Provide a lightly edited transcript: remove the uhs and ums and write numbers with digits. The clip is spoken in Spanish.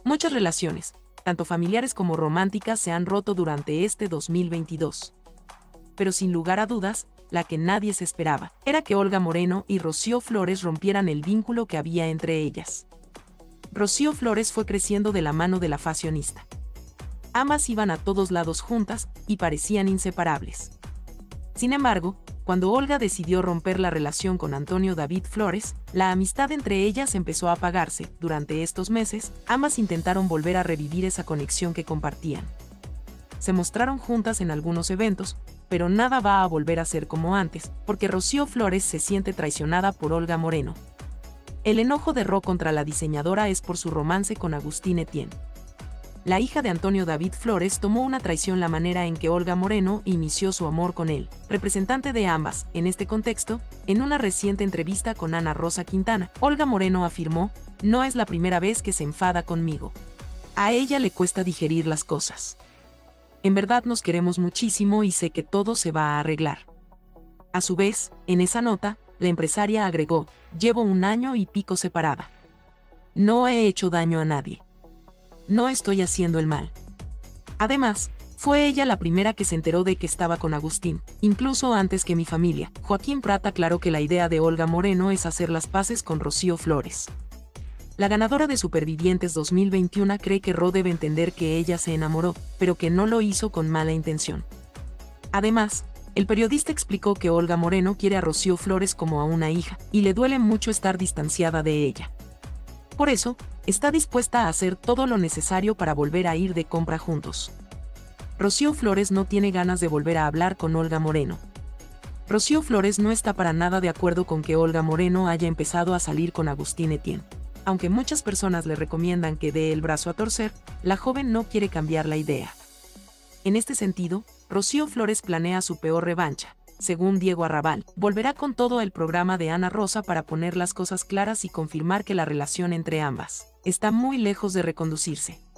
Muchas relaciones, tanto familiares como románticas, se han roto durante este 2022. Pero sin lugar a dudas, la que nadie se esperaba era que Olga Moreno y Rocío Flores rompieran el vínculo que había entre ellas. Rocío Flores fue creciendo de la mano de la fashionista. Ambas iban a todos lados juntas y parecían inseparables. Sin embargo, cuando Olga decidió romper la relación con Antonio David Flores, la amistad entre ellas empezó a apagarse. Durante estos meses, ambas intentaron volver a revivir esa conexión que compartían. Se mostraron juntas en algunos eventos, pero nada va a volver a ser como antes, porque Rocío Flores se siente traicionada por Olga Moreno. El enojo de Ro contra la diseñadora es por su romance con Agustín Etienne. La hija de Antonio David Flores tomó una traición la manera en que Olga Moreno inició su amor con él, representante de ambas. En este contexto, en una reciente entrevista con Ana Rosa Quintana, Olga Moreno afirmó: "No es la primera vez que se enfada conmigo. A ella le cuesta digerir las cosas. En verdad nos queremos muchísimo y sé que todo se va a arreglar". A su vez, en esa nota, la empresaria agregó: "Llevo 1 año y pico separada. No he hecho daño a nadie. No estoy haciendo el mal". Además, fue ella la primera que se enteró de que estaba con Agustín, incluso antes que mi familia. Joaquín Prat aclaró que la idea de Olga Moreno es hacer las paces con Rocío Flores. La ganadora de Supervivientes 2021 cree que Ro debe entender que ella se enamoró, pero que no lo hizo con mala intención. Además, el periodista explicó que Olga Moreno quiere a Rocío Flores como a una hija, y le duele mucho estar distanciada de ella. Por eso, está dispuesta a hacer todo lo necesario para volver a ir de compra juntos. Rocío Flores no tiene ganas de volver a hablar con Olga Moreno. Rocío Flores no está para nada de acuerdo con que Olga Moreno haya empezado a salir con Agustín Etienne. Aunque muchas personas le recomiendan que dé el brazo a torcer, la joven no quiere cambiar la idea. En este sentido, Rocío Flores planea su peor revancha. Según Diego Arrabal, volverá con todo el programa de Ana Rosa para poner las cosas claras y confirmar que la relación entre ambas está muy lejos de reconducirse.